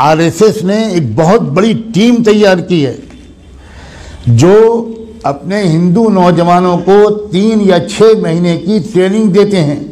RSS نے ایک بہت بڑی ٹیم تیار کی ہے جو اپنے ہندو نوجوانوں کو 3 یا 6 مہینے کی ٹریننگ دیتے ہیں.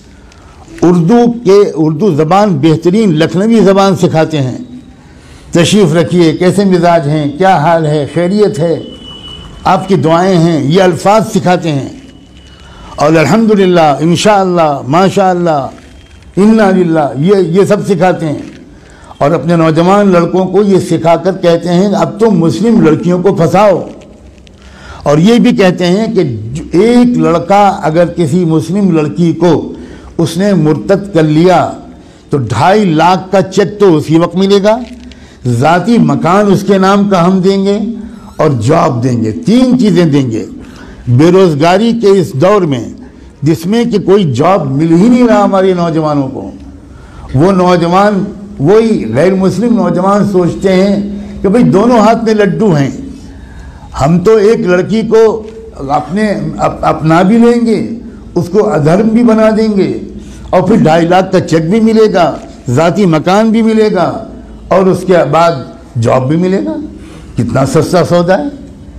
اردو زبان بہترین لکھنوی زبان سکھاتے ہیں. تشریف رکھیے، کیسے مزاج ہیں، کیا حال ہے، خیریت ہے، آپ کی دعائیں ہیں، یہ الفاظ سکھاتے ہیں. اور الحمدللہ، انشاءاللہ، ماشاءاللہ، انا للہ، یہ سب سکھاتے ہیں. اور اپنے نوجوان لڑکوں کو یہ سکھا کر کہتے ہیں اب تو مسلم لڑکیوں کو پھنساؤ. اور یہ بھی کہتے ہیں کہ ایک لڑکا اگر کسی مسلم لڑکی کو اس نے مرتد کر لیا تو 2.5 لاکھ کا چیک تو اسی وقت ملے گا، ذاتی مکان اس کے نام کا ہم دیں گے اور جاب دیں گے. 3 چیزیں دیں گے. بے روزگاری کے اس دور میں جس میں کہ کوئی جاب مل ہی نہیں رہا ہمارے نوجوانوں کو، وہ نوجوان، وہی غیر مسلم نوجوان سوچتے ہیں کہ بھئی دونوں ہاتھ میں لڈو ہیں، ہم تو ایک لڑکی کو اپنا بھی لیں گے، اس کو ادھرم بھی بنا دیں گے، اور پھر 2.5 لاکھ کا چیک بھی ملے گا، ذاتی مکان بھی ملے گا، اور اس کے بعد جاب بھی ملے گا. کتنا سستا سودا ہے.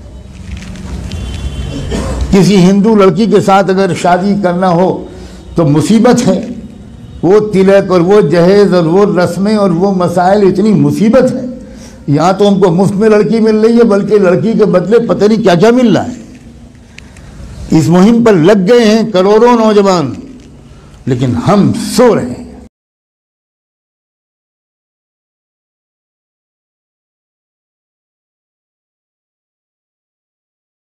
کسی ہندو لڑکی کے ساتھ اگر شادی کرنا ہو تو مصیبت ہے. وہ تلک اور وہ جہیز اور وہ رسمیں اور وہ مسائل، اتنی مصیبت ہے. یہاں تو ہم کو مفت میں لڑکی مل رہی ہے، بلکہ لڑکی کے بدلے پتہ نہیں کیا کیا مل رہا ہے. اس مہم پر لگ گئے ہیں کروڑوں نوجوان، لیکن ہم سو رہے ہیں.